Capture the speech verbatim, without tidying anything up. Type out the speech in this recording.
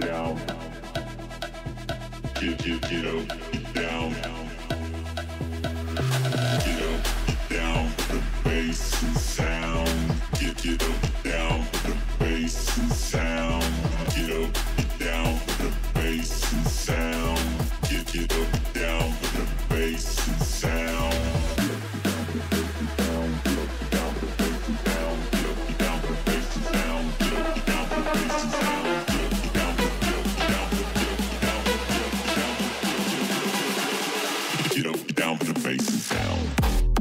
down. Get, get, get up, get down. Get up, get down, the bass and sound. Get, get up, get down, the bass and sound. Get up, get down, the bass and sound. Get, get up, get down, the bass and sound. Get up, get down for the bass and sound.